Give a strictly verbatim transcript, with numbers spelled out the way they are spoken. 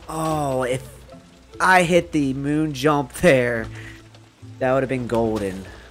Oh, if I hit the moon jump there, that would have been golden.